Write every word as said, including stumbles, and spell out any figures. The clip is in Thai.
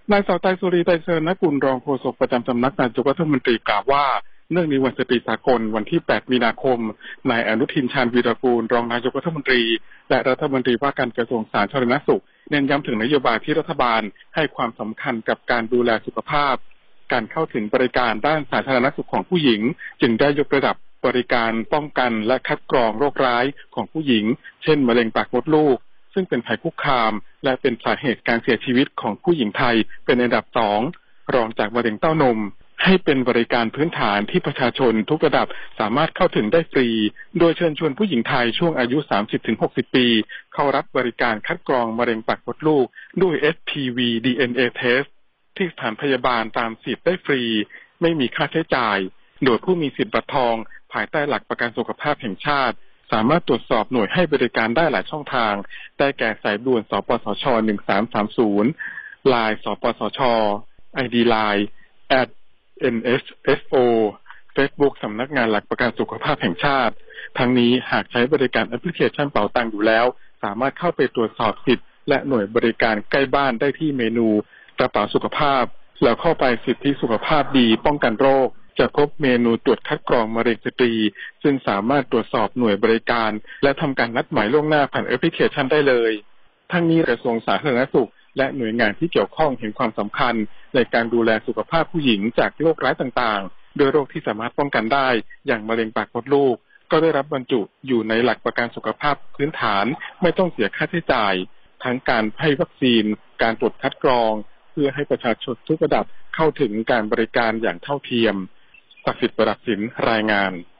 นายเสาไตรสุรีไตรเชิญนกุลรองโฆษกประจำสำนักนายกรัฐมนตรีกล่าวว่าเนื่องในวันสตรีสากลวันที่แปดมีนาคมนายอนุทินชาญวีรกูลรองนายกรัฐมนตรีและรัฐมนตรีว่าการกระทรวงสาธารณสุขเน้นย้ำถึงนโยบายที่รัฐบาลให้ความสำคัญกับการดูแลสุขภาพการเข้าถึงบริการด้านสาธารณสุขของผู้หญิงจึงได้ยกระดับบริการป้องกันและคัดกรองโรคร้ายของผู้หญิงเช่นมะเร็งปากมดลูกซึ่งเป็นภัยคุกคามและเป็นสาเหตุการเสียชีวิตของผู้หญิงไทยเป็นอันดับสองรองจากมะเร็งเต้านมให้เป็นบริการพื้นฐานที่ประชาชนทุกระดับสามารถเข้าถึงได้ฟรีโดยเชิญชวนผู้หญิงไทยช่วงอายุ สามสิบถึงหกสิบ ปีเข้ารับบริการคัดกรองมะเร็งปากมดลูกด้วย เอช พี วี ดี เอ็น เอ Test ที่สถานพยาบาลตามสิทธิ์ได้ฟรีไม่มีค่าใช้จ่ายโดยผู้มีสิทธิ์บัตรทองภายใต้หลักประกันสุขภาพแห่งชาติสามารถตรวจสอบหน่วยให้บริการได้หลายช่องทางได้แก่สายด่วนสปสชหนึ่งสามสามศูนย์ ไลน์ สปสช ไอ ดี ไลน์ แอท เอ็น เอส เอส โอ Facebook สำนักงานหลักประกันสุขภาพแห่งชาติทั้งนี้หากใช้บริการแอปพลิเคชันเป๋าตังอยู่แล้วสามารถเข้าไปตรวจสอบสิทธิ์และหน่วยบริการใกล้บ้านได้ที่เมนูกระเป๋าสุขภาพแล้วเข้าไปสิทธิสุขภาพดีป้องกันโรคจะพบเมนูตรวจคัดกรองมะเร็งสตรีซึ่งสามารถตรวจสอบหน่วยบริการและทำการนัดหมายล่วงหน้าผ่านแอปพลิเคชันได้เลยทั้งนี้กระทรวงสาธารณสุขและหน่วยงานที่เกี่ยวข้องเห็นความสำคัญในการดูแลสุขภาพผู้หญิงจากโรคร้ายต่างๆโดยโรคที่สามารถป้องกันได้อย่างมะเร็งปากมดลูกก็ได้รับบรรจุอยู่ในหลักประกันสุขภาพพื้นฐานไม่ต้องเสียค่าใช้จ่ายทั้งการให้วัคซีนการตรวจคัดกรองเพื่อให้ประชาชนทุกระดับเข้าถึงการบริการอย่างเท่าเทียมศักดิ์สิทธิ์ประดับสินรายงาน